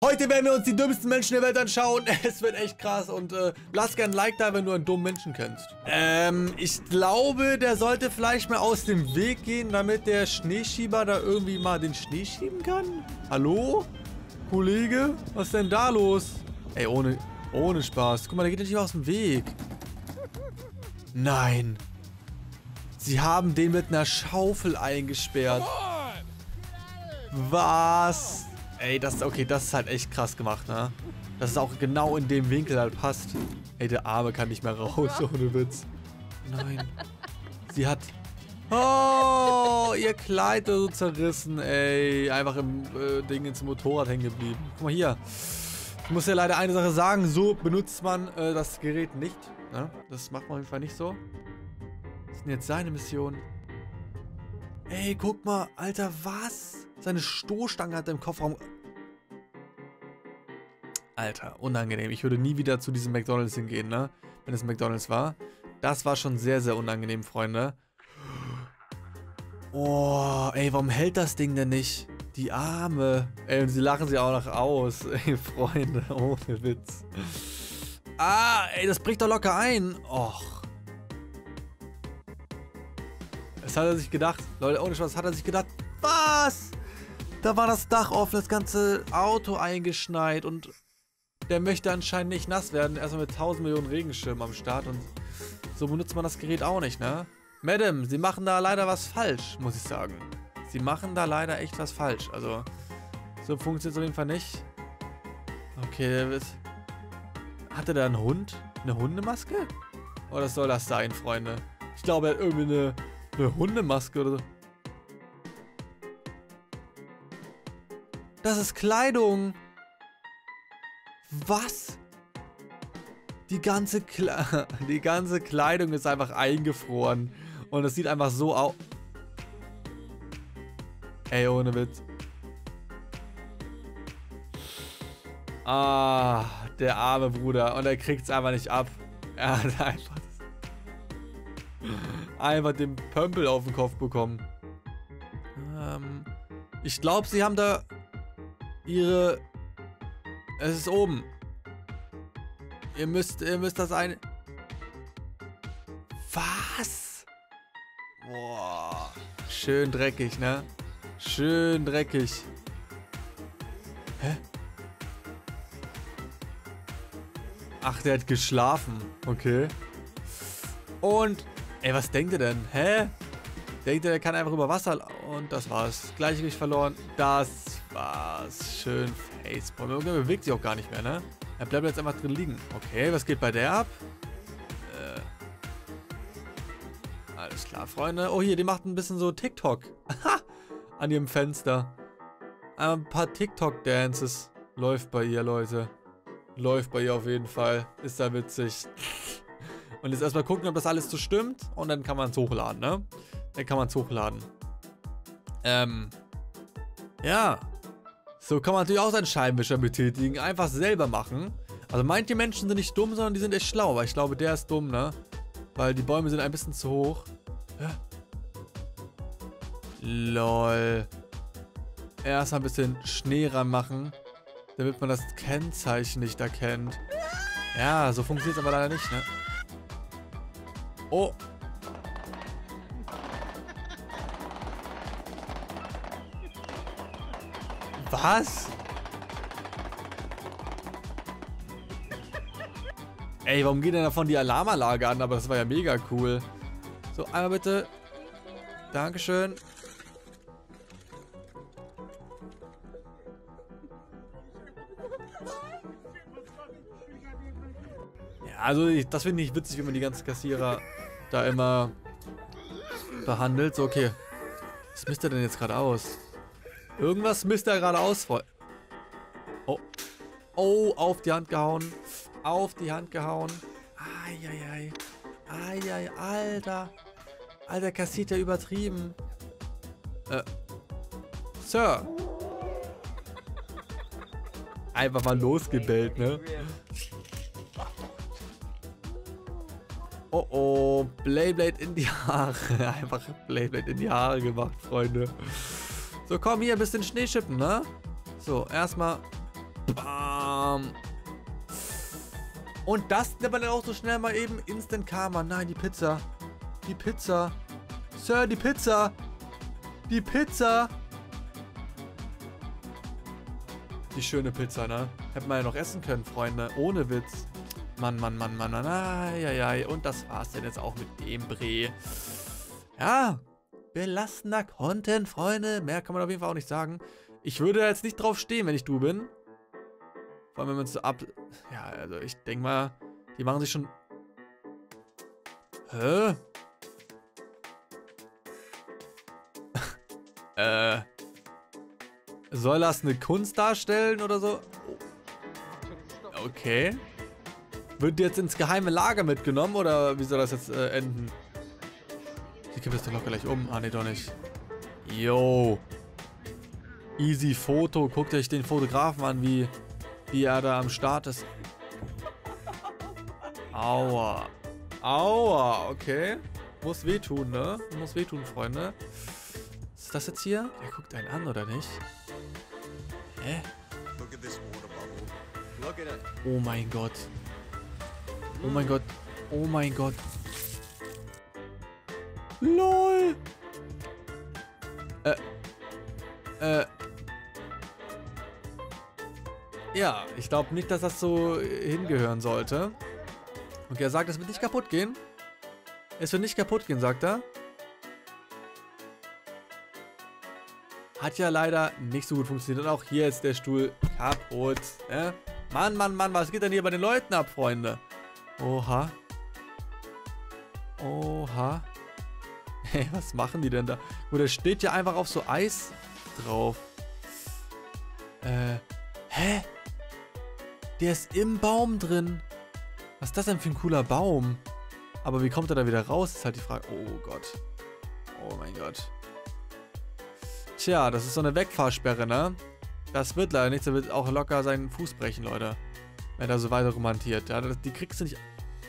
Heute werden wir uns die dümmsten Menschen der Welt anschauen. Es wird echt krass und lass gerne ein Like da, wenn du einen dummen Menschen kennst. Ich glaube, der sollte vielleicht mal aus dem Weg gehen, damit der Schneeschieber da irgendwie mal den Schnee schieben kann. Hallo? Kollege? Was ist denn da los? Ey, ohne Spaß. Guck mal, der geht nicht aus dem Weg. Nein. Sie haben den mit einer Schaufel eingesperrt. Was? Ey, das ist halt echt krass gemacht, ne? Dass es auch genau in dem Winkel halt passt. Ey, der Arme kann nicht mehr raus, ohne Witz. Nein. Sie hat... Oh, ihr Kleid ist so zerrissen, ey. Einfach im Ding ins Motorrad hängen geblieben. Guck mal hier. Ich muss ja leider eine Sache sagen. So benutzt man das Gerät nicht. Ne? Das macht man auf jeden Fall nicht so. Was ist denn jetzt seine Mission? Ey, guck mal. Alter, was? Seine Stoßstange hat er im Kofferraum. Alter, unangenehm. Ich würde nie wieder zu diesem McDonald's hingehen, ne? Wenn es McDonald's war. Das war schon sehr, sehr unangenehm, Freunde. Oh, ey, warum hält das Ding denn nicht? Die Arme. Ey, und sie lachen sie auch noch aus. Ey, Freunde, ohne Witz. Ah, ey, das bricht doch locker ein. Och. Das hat er sich gedacht. Leute, ohne Spaß, hat er sich gedacht. Was? Da war das Dach offen, das ganze Auto eingeschneit und der möchte anscheinend nicht nass werden. Erstmal mit 1000 Millionen Regenschirmen am Start und so benutzt man das Gerät auch nicht, ne? Madame, Sie machen da leider was falsch, muss ich sagen. Sie machen da leider echt was falsch. Also, so funktioniert es auf jeden Fall nicht. Okay, hat er da einen Hund? Eine Hundemaske? Oder was soll das sein, Freunde? Ich glaube, er hat irgendwie eine Hundemaske oder so. Das ist Kleidung. Was? Die ganze Kleidung ist einfach eingefroren. Und es sieht einfach so aus. Ey, ohne Witz. Ah, der arme Bruder. Und er kriegt es einfach nicht ab. Er hat einfach den Pömpel auf den Kopf bekommen. Ich glaube, sie haben da ihre... Es ist oben. Ihr müsst das eine... Was? Boah. Schön dreckig, ne? Schön dreckig. Hä? Ach, der hat geschlafen. Okay. Und... Ey, was denkt ihr denn? Hä? Denkt ihr, der kann einfach über Wasser... Und das war's. Gleichgewicht verloren. Das war's. Schön Facepalm. Irgendwer bewegt sich auch gar nicht mehr, ne? Er bleibt jetzt einfach drin liegen. Okay, was geht bei der ab? Alles klar, Freunde. Oh, hier, die macht ein bisschen so TikTok. An ihrem Fenster. Ein paar TikTok-Dances. Läuft bei ihr, Leute. Läuft bei ihr auf jeden Fall. Ist da witzig. Und jetzt erstmal gucken, ob das alles so stimmt. Und dann kann man es hochladen, ne? Dann kann man es hochladen. Ja. So kann man natürlich auch seinen Scheibenwischer betätigen. Einfach selber machen. Also manche Menschen sind nicht dumm, sondern die sind echt schlau. Aber ich glaube, der ist dumm, ne? Weil die Bäume sind ein bisschen zu hoch. Ja. Lol. Erst ein bisschen Schnee ranmachen, damit man das Kennzeichen nicht erkennt. Ja, so funktioniert es aber leider nicht, ne? Oh. Was? Ey, warum geht denn davon die Alarmanlage an? Aber das war ja mega cool. So, einmal bitte. Dankeschön. Ja, also das finde ich witzig, wie man die ganzen Kassierer da immer behandelt. So, okay. Was misst er denn jetzt gerade aus? Irgendwas misst er gerade aus. Oh. Oh, auf die Hand gehauen. Auf die Hand gehauen. Eieiei. Eieiei, Alter. Alter, kassiert ja übertrieben. Sir. Einfach mal losgebellt, ne? Oh oh, Blade in die Haare. Einfach Blade in die Haare gemacht, Freunde. So, komm hier, ein bisschen Schnee schippen, ne? So, erstmal. Und das nimmt man dann auch so schnell mal eben Instant Karma. Nein, die Pizza. Die Pizza. Sir, die Pizza. Die Pizza. Die schöne Pizza, ne? Hätten wir ja noch essen können, Freunde. Ohne Witz. Mann, Mann, Mann, Mann, Mann. Ai. Und das war's denn jetzt auch mit dem Bre. Ja. Belastender Content, Freunde. Mehr kann man auf jeden Fall auch nicht sagen. Ich würde jetzt nicht drauf stehen, wenn ich du bin. Vor allem, wenn man es so ab... Ja, also ich denke mal, die machen sich schon... Hä? Soll das eine Kunst darstellen oder so? Okay. Wird jetzt ins geheime Lager mitgenommen oder wie soll das jetzt enden? Die kippt das doch locker gleich um. Ah, ne, doch nicht. Yo. Easy Foto. Guckt euch den Fotografen an, wie er da am Start ist. Aua. Aua, okay. Muss wehtun, ne? Muss wehtun, Freunde. Was ist das jetzt hier? Der guckt einen an, oder nicht? Hä? Oh mein Gott. Oh mein Gott. Oh mein Gott. LOL. Ja, ich glaube nicht, dass das so hingehören sollte. Okay, er sagt, es wird nicht kaputt gehen. Es wird nicht kaputt gehen, sagt er. Hat ja leider nicht so gut funktioniert. Und auch hier ist der Stuhl kaputt. Ne? Mann, Mann, Mann, was geht denn hier bei den Leuten ab, Freunde? Oha. Oha. Hey, was machen die denn da? Gut, der steht ja einfach auf so Eis drauf. Hä? Der ist im Baum drin. Was ist das denn für ein cooler Baum? Aber wie kommt er da wieder raus, ist halt die Frage. Oh Gott. Oh mein Gott. Tja, das ist so eine Wegfahrsperre, ne? Das wird leider nichts. Er wird auch locker seinen Fuß brechen, Leute. Wenn er so weiter romantiert. Ja, die kriegst du nicht...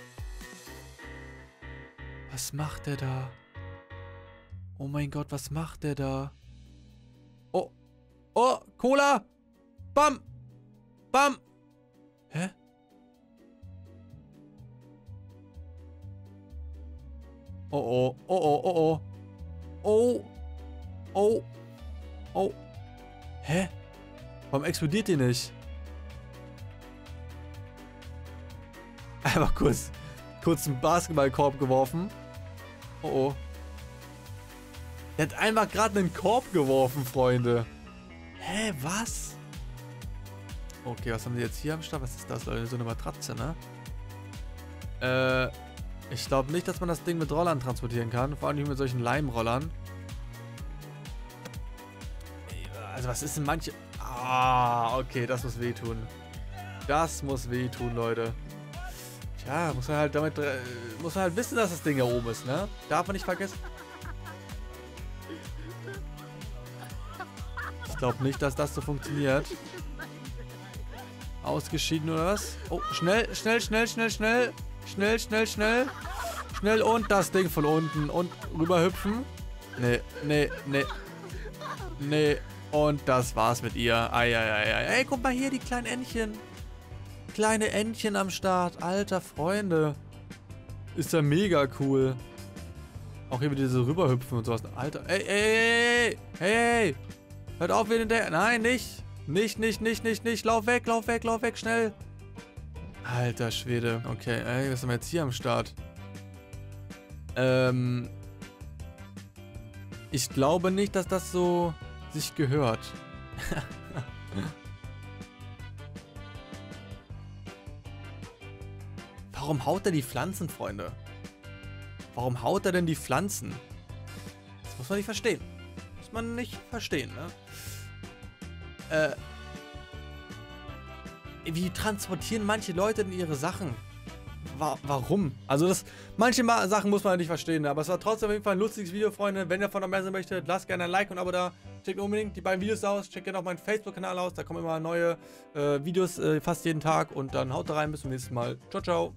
Was macht der da? Oh mein Gott, was macht der da? Oh. Oh, Cola! Bam! Bam! Hä? Oh, oh, oh, oh, oh, oh. Oh. Oh. Oh. Hä? Warum explodiert die nicht? Einfach kurz einen Basketballkorb geworfen. Oh, oh. Er hat einfach gerade einen Korb geworfen, Freunde. Hä, was? Okay, was haben die jetzt hier am Start? Was ist das, Leute? So eine Matratze, ne? Ich glaube nicht, dass man das Ding mit Rollern transportieren kann. Vor allem nicht mit solchen Leimrollern. Also was ist denn manche... Ah, okay, das muss wehtun. Das muss wehtun, Leute. Tja, muss man halt wissen, dass das Ding da oben ist, ne? Darf man nicht vergessen. Ich glaube nicht, dass das so funktioniert. Ausgeschieden oder was? Oh, schnell, schnell, schnell, schnell, schnell. Schnell, schnell, schnell. Schnell und das Ding von unten. Und rüber hüpfen. Nee, nee, nee. Nee. Und das war's mit ihr. Eieiei. Ey, guck mal hier, die kleinen Entchen. Kleine Entchen am Start. Alter, Freunde. Ist ja mega cool. Auch hier wieder diese rüberhüpfen und sowas. Alter. Ey, ey, ey, ey. Hey. Hört auf, wen der... Nein, nicht. Nicht. Lauf weg, schnell. Alter Schwede. Okay, ey, was haben wir jetzt hier am Start? Ich glaube nicht, dass das so sich gehört. Warum haut er die Pflanzen, Freunde? Warum haut er denn die Pflanzen? Das muss man nicht verstehen. Muss man nicht verstehen, ne? Wie transportieren manche Leute denn ihre Sachen? Warum? Also manche Sachen muss man nicht verstehen, aber es war trotzdem auf jeden Fall ein lustiges Video, Freunde. Wenn ihr davon mehr sehen möchtet, lasst gerne ein Like und ein Abo da. Checkt unbedingt die beiden Videos aus. Checkt gerne auch meinen Facebook-Kanal aus. Da kommen immer neue Videos fast jeden Tag. Und dann haut rein. Bis zum nächsten Mal. Ciao, ciao.